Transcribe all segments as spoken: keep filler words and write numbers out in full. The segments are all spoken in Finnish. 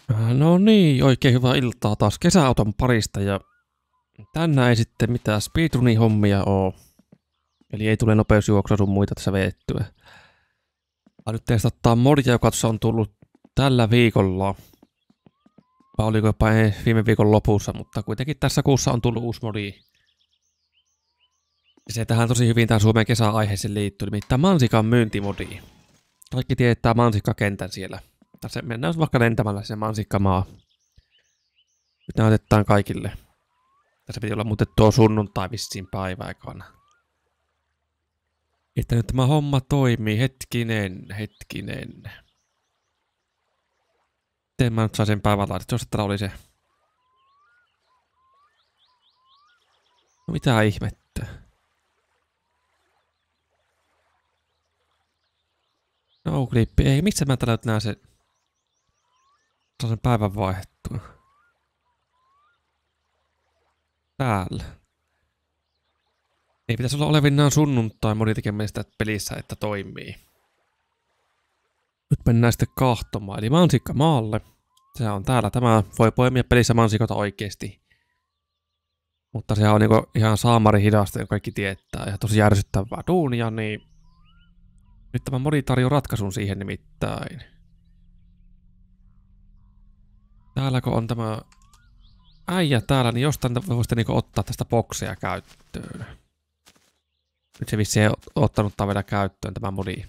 No niin, oikein hyvää iltaa taas kesäauton parista ja tänään ei sitten mitään speedrunin hommia oo. Eli ei tule nopeusjuoksua sun muita tässä veettyä. Mä nyt testattaa modia, joka on tullut tällä viikolla. Vai oliko jopa viime viikon lopussa, mutta kuitenkin tässä kuussa on tullut uusi modi. Se tähän tosi hyvin tähän Suomen kesäaiheeseen liittyy, nimittäin mansikan myyntimodi. Kaikki tietää mansikkakentän siellä. Tässä mennään vaikka lentämällä sinne mansikkamaa. Nyt näytetään kaikille. Tässä piti olla muuten tuo sunnuntai vissiin päiväaikana. Että nyt tämä homma toimii. Hetkinen, hetkinen. Miten mä nyt saan sen päivän laitettua, jos täällä oli se. No mitä ihmettä. No klippi, ei missä mä täällä nyt näen se. Saan sen päivän vaihdettua. Täällä. Ei pitäisi olla olevinnaan sunnuntai moni tekemistä pelissä, että toimii. Nyt mennään sitten kahtomaan, eli mansikka maalle. Se on täällä. Tämä voi poimia pelissä mansikota oikeesti. Mutta se on niinku ihan saamari hidasta, joka kaikki tietää. Ja tosi järsyttävää duunia, niin nyt tämä modi tarjoaa ratkaisun siihen nimittäin. Täällä kun on tämä äijä täällä, niin jostain voisitte niinku ottaa tästä bokseja käyttöön. Nyt se vissi ei ottanut vielä käyttöön tämä modi.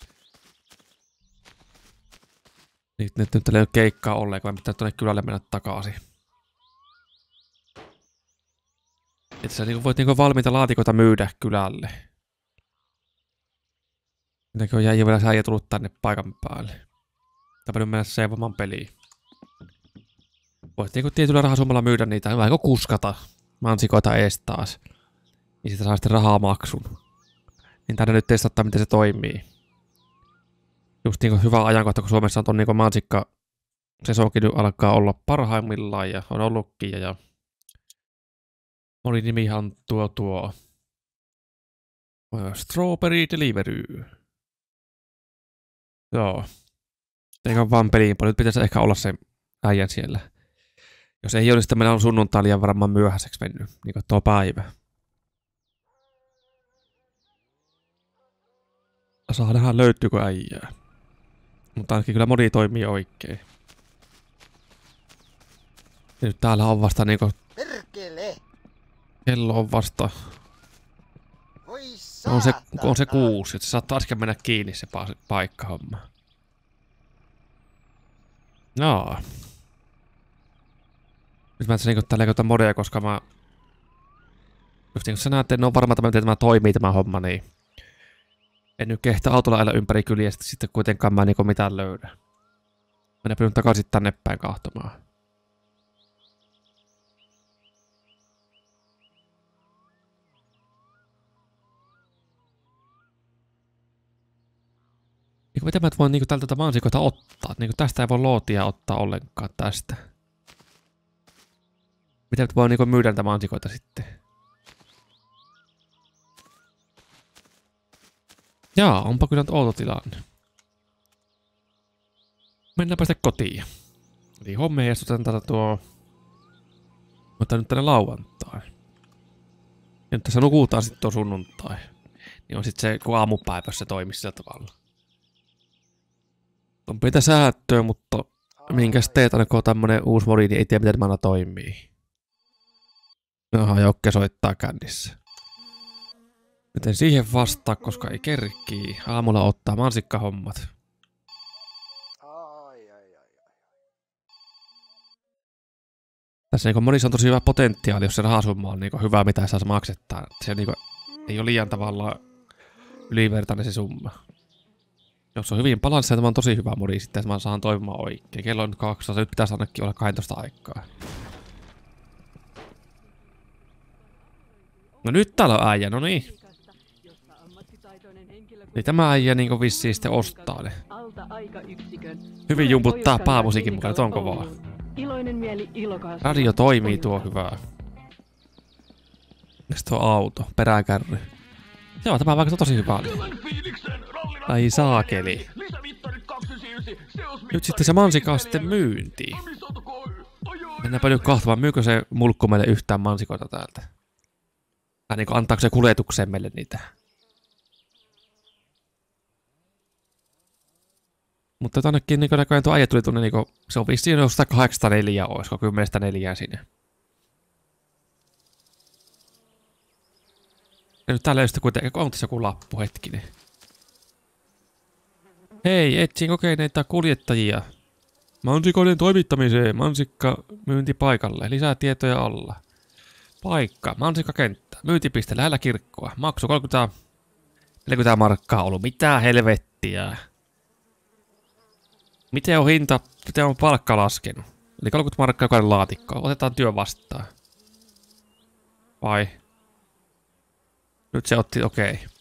Nyt, nyt, nyt ei ole keikkaa ollenkaan, pitää tuonne kylälle mennä takaisin. Että sä niinku voit niinku valmiita laatikoita myydä kylälle. Mitäkin on jäi vielä äijä tullut tänne paikan päälle. Tämä nyt mennä seivomaan peliin. Voit niinku tietyllä rahasummalla myydä niitä, vähän kuin kuskata mansikoita ees taas. Niin siitä saa sitten rahaa maksun. Niin tänne nyt testattaa, miten se toimii. Just niinku hyvä ajankohta, kun Suomessa on ton niinku mansikka sesonkin nyt alkaa olla parhaimmillaan ja on ollutkin. Ja, ja oli nimihan on tuo tuo Strawberry Delivery. Joo. Eikä vaan peliin paljon. Nyt pitäisi ehkä olla se äijän siellä. Jos ei olisi, sitten meillä on sunnuntai liian varmaan myöhäiseksi mennyt. Niin kuin tuo päivä. Saa nähdä löytyykö äijää. Mutta ainakin kyllä modi toimii oikein. Ja nyt täällä on vasta niinku. Perkele! Kello on vasta. On se, on se kuusi, että se saattaa äsken mennä kiinni se pa paikkahomma. Joo. Nyt mä tässä niinku täällä käytän modeja, koska mä. Just niin kun sä näette, en oo varma, miten tämä toimii tämä homma, niin. En nyt kehtä autolla ajella ympäri kyliä, sitten kuitenkaan mä niinku mitään löydä. Mennään nyt takaisin tänne päin kahtomaan. Niinku miten mä voin niinku tältä mansikoita ottaa? Niinku tästä ei voi lootia ottaa ollenkaan tästä. Miten mä voin niinku myydä näitä mansikoita sitten? Jaa, onpa kyllä nyt outo tilanne. Mennäänpä sitten kotiin. Eli hommia heistutetaan tätä tuo. Mutta nyt tänne lauantai. Ja nyt tässä nukutaan sitten tuo sunnuntai. Niin on sitten se, kun aamupäivässä se toimii sillä tavalla. On pientä säätöä, mutta minkäs teet aina kun on tämmönen uusi modi, niin ei tiedä miten tämä toimii. Jaha, Jokke soittaa kännissä. Miten siihen vastaa, koska ei kerkii. Aamulla ottaa mansikkahommat. Ai, ai, ai, ai. Tässä niinku monissa on tosi hyvä potentiaali, jos se rahasumma on niinku hyvä, mitä saa maksettaa. Se niinku ei ole liian tavallaan ylivertainen se summa. Jos on hyvin balanssia, tämä on tosi hyvä modi, sitten mä saan toimimaan oikein. Kello on nyt kaksitoista, nyt pitäisi ainakin olla kaksitoista aikaa. No nyt täällä on äijä, no niin. Niin tämä äijä niinku vissiin sitten ostaa ne. Hyvin jumputtaa päämusiikin mukaan, että onko vaan. Radio toimii tuo hyvää. Mikäs tuo auto? Peräkärry. Joo, tämä on vaikka tosi hyvä. Ai saakeli. Nyt sitten se mansikka on sitten myyntiin. Mennäänpä nyt kahtomaan, myykö se mulkku meille yhtään mansikoita täältä? Tai niinku antaako se kuljetukseen meille niitä? Mutta tonnekin niinku näköjään tuo äijä tuli tunne niinku, se on vissiin jostain kahdeksansataaneljä, olisiko kymmenestä neljään sinne. Ja nyt täällä ei sitten kuitenkin, on tässä joku lappu, hetkinen. Hei, etsin kokeneita kuljettajia. Mansikoiden toimittamiseen, mansikka myyntipaikalle, lisää tietoja alla. Paikka, mansikkakenttä, myyntipiste lähellä kirkkoa, maksu kolmekymmentä, neljäkymmentä markkaa ollut, mitä helvettiä. Miten on hinta, miten on palkka laskenut? Eli kolmekymmentä markkaa jokainen laatikko, otetaan työ vastaan. Vai? Nyt se otti, okei. Okay.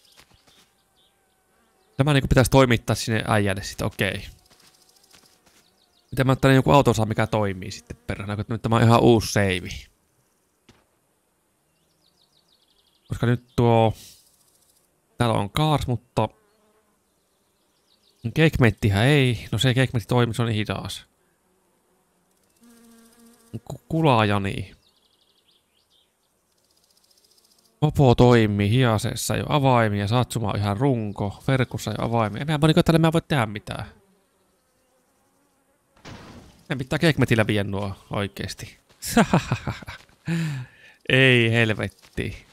Tämä niinku pitäisi toimittaa sinne äijälle sitten, okei. Okay. Miten mä ottelen joku auto saa, mikä toimii sitten perhana, kun nyt tämä on ihan uusi save. Koska nyt tuo... Täällä on cars, mutta... Cakemettihän ei. No se cakemetti toimii, se on niin hidas. Kulajani. Mopo toimii, hiasessa jo avaimia, satsuma on ihan runko, verkussa jo avaimia. Mehän voi, tälle mä voi tehdä mitään. En pitää cakemetillä vie nuo oikeesti. Ei helvetti.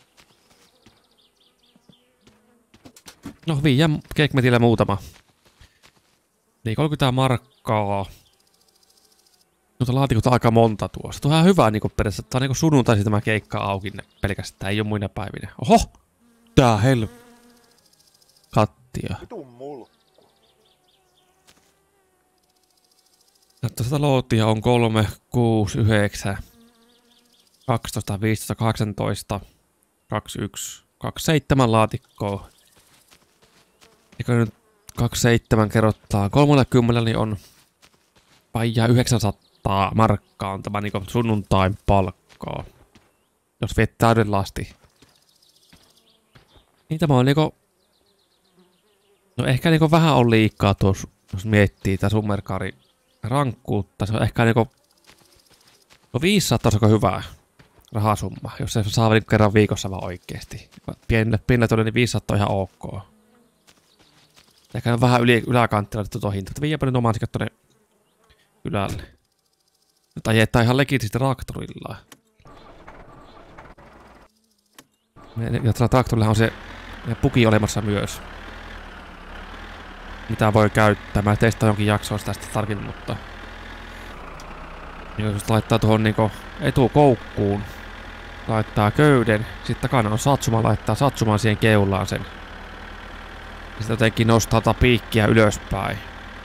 No viiä cakemetillä muutama. Niin kolmekymmentä markkaa. Mutta laatikot on aika monta tuossa. Tuo on ihan hyvä niinku periaatteessa. Tää on niinku sunnuntaisin tämä keikka auki pelkästään. Ei oo muina päivinä. Oho! Tää hel... Kattia. Tästä lootia on kolme, kuusi, yhdeksän, kaksitoista, viisitoista, kahdeksantoista, kaksikymmentäyksi, kaksikymmentäseitsemän laatikkoa. Eikö nyt kaksikymmentäseitsemän kerrottaa kolmekymmentä, niin on vaijaa yhdeksänsataa markkaa on tämä niinku sunnuntain palkkaa. Jos viet täydenlasti. Niin tämä on niinku... No ehkä niinku vähän on liikaa tuossa, jos miettii tää summerkaari rankkuutta. Se on ehkä niinku... No viisisataa on hyvä rahasumma, jos se saa niinku kerran viikossa vaan oikeesti. Pienille pienille niin viisisataa on ihan ok. Ehkä on vähän yli, yläkanttilla tuo hinta, mutta viiäpä nyt omansikat tonne ylälle. Nyt ajetaan ihan legitisti traktorilla. Ja tällä traktorilla on se puki olemassa myös. Mitä voi käyttää. Mä testaan jonkin jaksoa tästä tarkemmin, mutta... Jos laittaa tuohon niinku etukoukkuun. Laittaa köyden. Sitten takana on satsuma, laittaa satsuman siihen keulaan sen. Ja sitten jotenkin nostaa tätä piikkiä ylöspäin.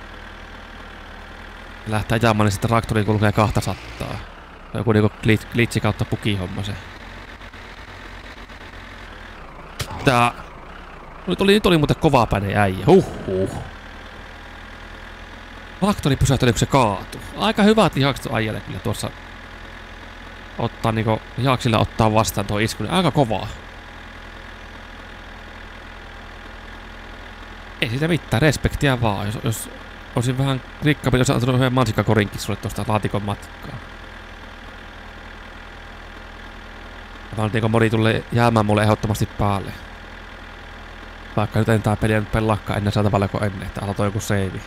Ja lähtee ajamaan, niin sitten traktori kulkee kaksisataa. Joku niinku glitchi kautta pukihomma se. Tää... Nyt oli, nyt oli muuten kovapäinen äijä. Huhhuh. Traktori pysähtyi, kun se kaatui. Aika hyvät lihakset äijälle kyllä tuossa. Ottaa niinku... Lihaksilla ottaa vastaan tuo isku. Aika kovaa. Ei siitä mitään, respektiä vaan. Jos, jos olisin vähän rikkaampi, jos antanut yhden mansikkakorinkin sulle tuosta laatikon matkaa. Valtiinko mori tulee jäämään mulle ehdottomasti päälle. Vaikka nyt en tää peliä nyt pelaakaan ennen saa tavalla kuin ennen, että aloitoi joku save.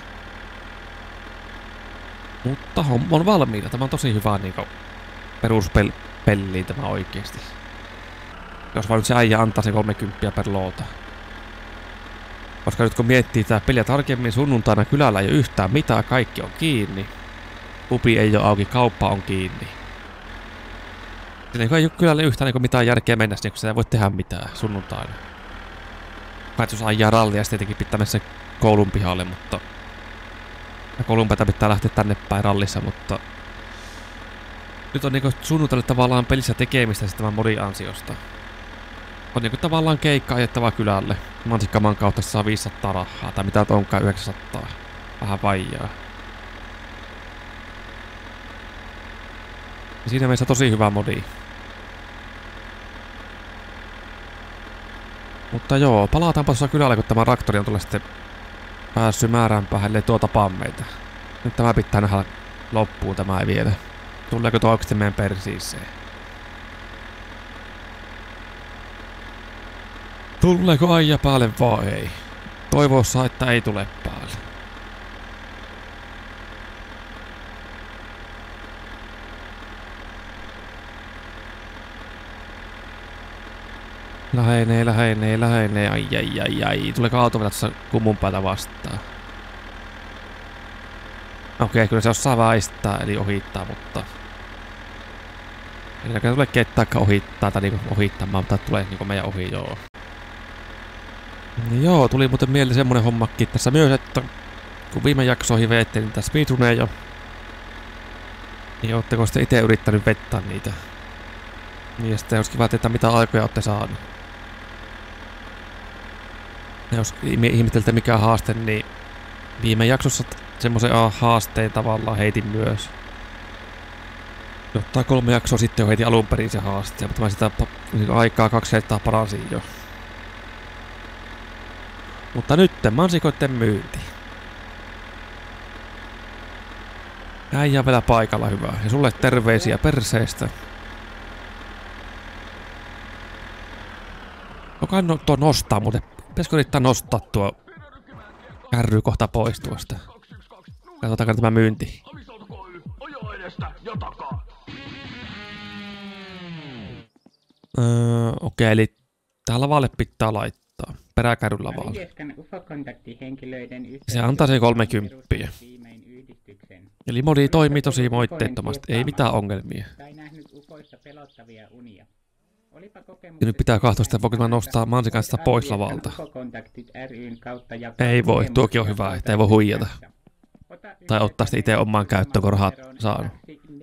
Mutta on valmiina. Tämä on tosi hyvä niinku peruspelliin tämä oikeesti. Jos vaan nyt se äijä antaa se kolmekymmentä per loota. Koska nyt kun miettii tää peliä tarkemmin, sunnuntaina kylällä ei ole yhtään mitään, kaikki on kiinni. Pubi ei ole auki, kauppa on kiinni. Siinä ei ole kylällä yhtään niin mitään järkeä mennä, niin kun sitä ei voi tehdä mitään sunnuntaina. Paitsi jos ajaa rallia, sitten tietenkin pitää mennä se koulun pihalle, mutta... Ja koulun päätä pitää lähteä tänne päin rallissa, mutta... Nyt on niinku sunnuntaille tavallaan pelissä tekemistä sitten tämän modin ansiosta. On niinku tavallaan keikka ajettava kylälle. Mansikkaman kautta saa viisisataa rahaa, tai mitä onkaan yhdeksänsataa. Vähän vaijaa. Ja siinä mielessä tosi hyvä modi. Mutta joo, palataanpa tuossa kylälle, kun tämä traktori on tulee sitten päässyt määränpäähän, ellei tuo tapaa meitä. Nyt tämä pitää nähdä loppuun, tämä ei vielä. Tuleeko tuo oikeesti meidän persiiseen? Tuleeko aija päälle vai ei? Toivossa, että ei tule päälle. Lähenee, lähenee, lähenee. Ai, ai, ai, ai. Tuleeko auto vielä tässä kummun päätä vastaan? Okei, kyllä se osaa väistää, eli ohittaa, mutta... Ei tule ketäänkään ohittaa, tai niinku ohittamaan, mutta tulee niinku meidän ohi, joo. Joo, tuli muuten mieleen semmonen hommakin tässä myös, että kun viime jaksoihin veettiin niitä speedruneja, niin ootteko sitten ite yrittänyt vettää niitä? Niin ja sitten olisi kiva tietää mitä aikoja ootte saanut. Ja jos ihmettelette mikä haaste, niin viime jaksossa semmoisen haasteen tavallaan heitin myös. Jotta kolme jaksoa sitten jo heitin alun perin se haaste, mutta mä sitä aikaa kaksi kertaa paransin jo. Mutta nyt mansikoitten myynti. Äijä vielä paikalla, hyvä. Ja sulle terveisiä perseestä. Joka no, tuo nostaa muuten. Pitäisikö yrittää nostaa tuo kärry kohta pois tuosta? Katsotaanko tämä myynti. Öö, okei, okay, eli tää lavalle pitää laittaa. Peräkärryn lavalle. Se antaa sen kolmekymppiä. Eli modi toimii tosi moitteettomasti, ei mitään ongelmia. Ja nyt pitää katsoa sitä, voiko mä nostaa mansikan sitä pois lavalta. Ei voi, tuokin on hyvä, että ei voi huijata. Tai ottaa sitä itse omaan käyttöön, kun rahat saanut.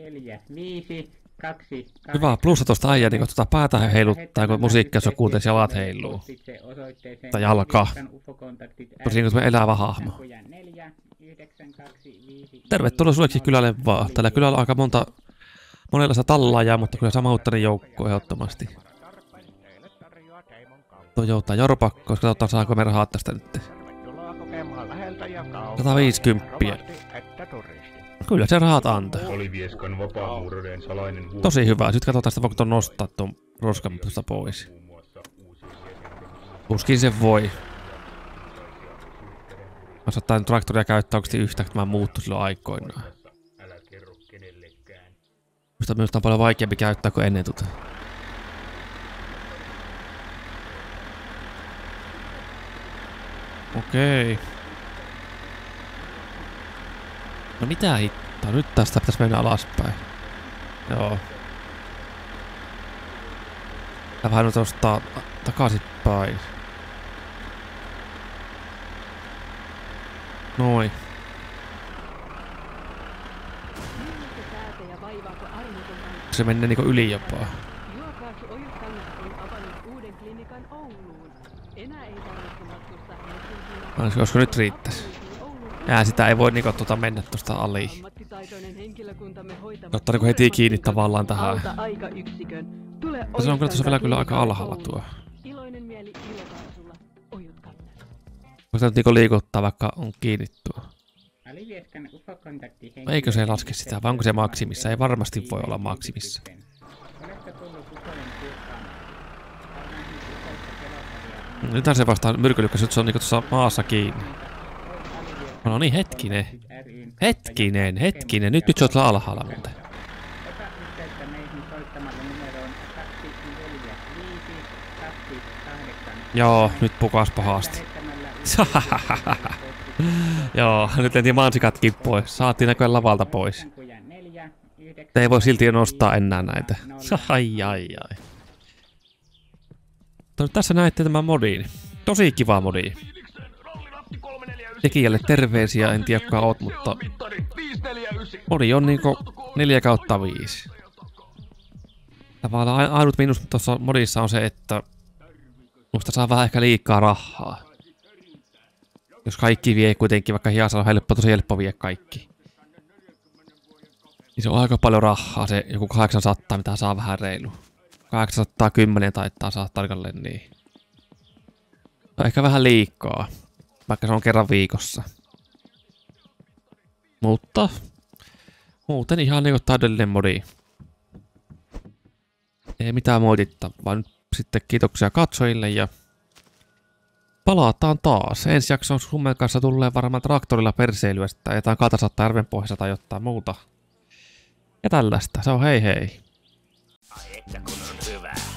Hyvä, plussa tuosta äijää, niin kun tuota päätä heiluttaa, kun musiikkia, jos on kuuntelis jalat heiluu. Tai jalka. Tosi niin kuin elävä hahmo. Tervetuloa sullekin kylälle vaan. Tällä kylällä on aika monta, monenlaista tallaajaa, mutta kyllä samauttainen joukko ehdottomasti. Tuo joutaa jorpakkoon, koska katsotaan saako me rahaa tästä nyt. sata viisikymmentä. Kyllä se rahat antaa. Tosi hyvä. Sitten katsotaan sitä, voiko tuon nostaa tuon roskan tuosta pois. Tuskin se voi. Mä saattaa traktoria käyttää oikeasti yhtä, kun mä muuttu silloin aikoinaan. Musta myös on paljon vaikeampi käyttää kuin ennen tuota. Okei. No mitä hittaa? Nyt tästä pitäisi mennä alaspäin. Joo. Tää vähän nyt ostaa takaisinpäin. Noin. Se menee niinku yli jopa. Olisiko nyt riittäisi? Jää, sitä ei voi niinku tuota mennä tuosta aliin. Ottaa niinku heti kiinni tavallaan tähän. Se on kyllä tuossa vielä kyllä aika alhaalla tuo. Voisi nyt niinku liikuttaa vaikka on kiinni tuo. Eikö se laske sitä, vai onko se maksimissa? Ei varmasti voi olla maksimissa. Nythän se vasta myrkylykkäs, nyt se on niinku tuossa maassa kiinni. No niin, hetkinen. Hetkinen, hetkinen. Nyt, nyt se on alhaalla muuten. Joo, nyt pukas pahasti. Joo, nyt lentiin mansikatkin pois. Saatiin näköjään lavalta pois. Ei voi silti nostaa enää näitä. Ai ai ai. Tässä näette tämän modin. Tosi kiva modi. Tekijälle terveisiä, en tiedä kuka oot, mutta modi on niinku neljä kautta viisi. Tavallaan ainut miinus tuossa modissa on se, että musta saa vähän ehkä liikaa rahaa. Jos kaikki vie kuitenkin, vaikka hiassa on helppo, tosi helppo vie kaikki. Niin se on aika paljon rahaa, se joku kahdeksansataa, mitä saa vähän reilu. kahdeksansataakymmenen taitaa saa tarkalleen niin. No ehkä vähän liikaa. vaikka se on kerran viikossa. Mutta muuten ihan niinku täydellinen modi. Ei mitään moitittavaa. Nyt sitten kiitoksia katsojille ja palataan taas. Ensi jakson Summen kanssa tulee varmaan traktorilla perseilyä, tai jotain katasattaa järvenpohjassa tai jotain muuta. Ja tällaista. Se on hei hei. Ai että kun on hyvä.